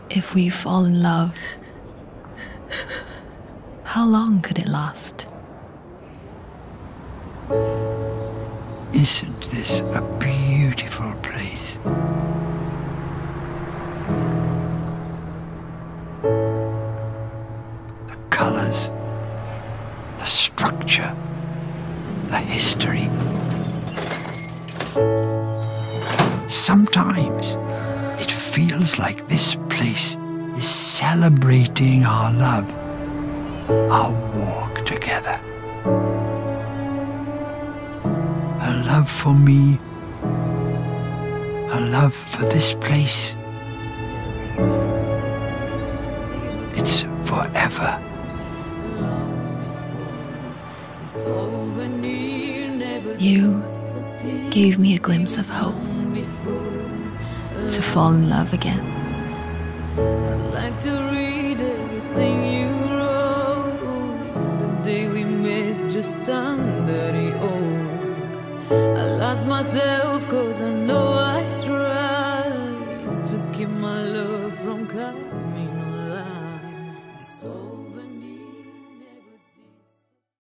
If we fall in love, how long could it last? Isn't this a beautiful place? The colours, the structure, the history. Sometimes it feels like this place is celebrating our love, our walk together. Her love for me, her love for this place. It's forever. You gave me a glimpse of hope to fall in love again. I'd like to read everything you wrote the day we met just under the oak. I lost myself 'cause I know I tried to keep my love from coming